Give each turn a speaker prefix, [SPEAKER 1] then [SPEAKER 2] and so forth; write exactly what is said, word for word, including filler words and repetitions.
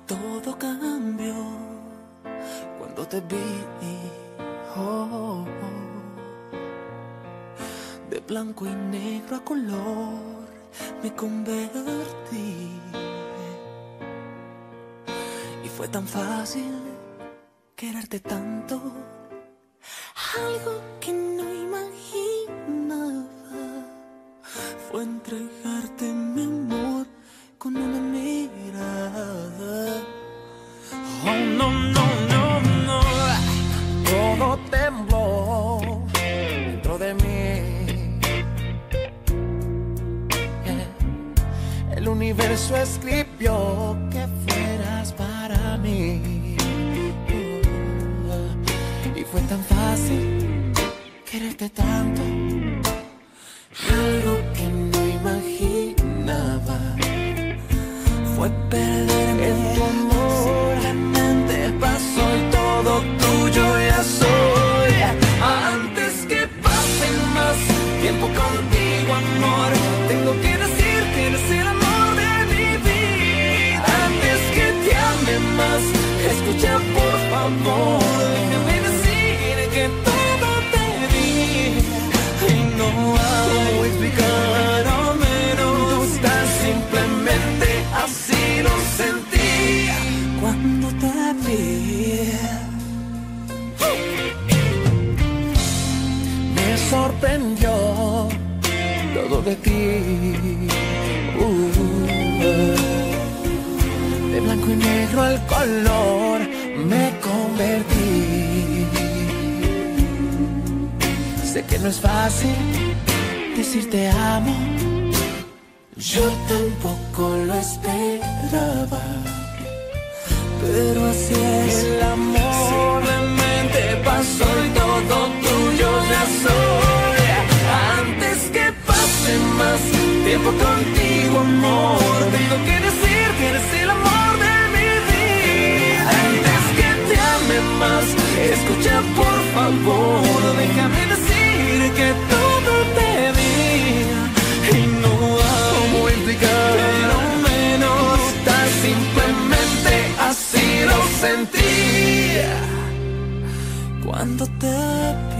[SPEAKER 1] Todo cambió cuando te vi, oh, oh. De blanco y negro a color me convertí. Y fue tan fácil quererte tanto, algo que no imaginaba fue entregarte mi amor con una mirada. Oh, no, no, no, no.
[SPEAKER 2] Todo tembló dentro de mí. Yeah. El universo escribió que fueras para mí. Uh, y fue tan fácil quererte tanto,
[SPEAKER 1] algo que no imaginaba fue perderme en tu amor. Simplemente pasó y todo tuyo ya soy. Antes que pase más tiempo contigo, amor, tengo que decir que eres el amor de mi vida. Antes que te ame más, escucha por favor, déjame decir que todo te di. Y no hay explicar, al menos tan simplemente así lo sentí cuando te vi.
[SPEAKER 2] me sorprendió todo de ti. Uh, de blanco y negro al color me convertí. Sé que no es fácil decir te amo,
[SPEAKER 1] Yo tampoco lo esperaba, pero así es.
[SPEAKER 2] el amor
[SPEAKER 1] Simplemente pasó y todo tuyo ya soy. Antes que pase más tiempo contigo, amor, tengo que decir que eres el amor de mi vida. Antes que te ame más, escucha por favor, déjame decir que todo te di. Y no hay
[SPEAKER 2] cómo explicar,
[SPEAKER 1] pero menos tan simplemente así lo sentí cuando te vi.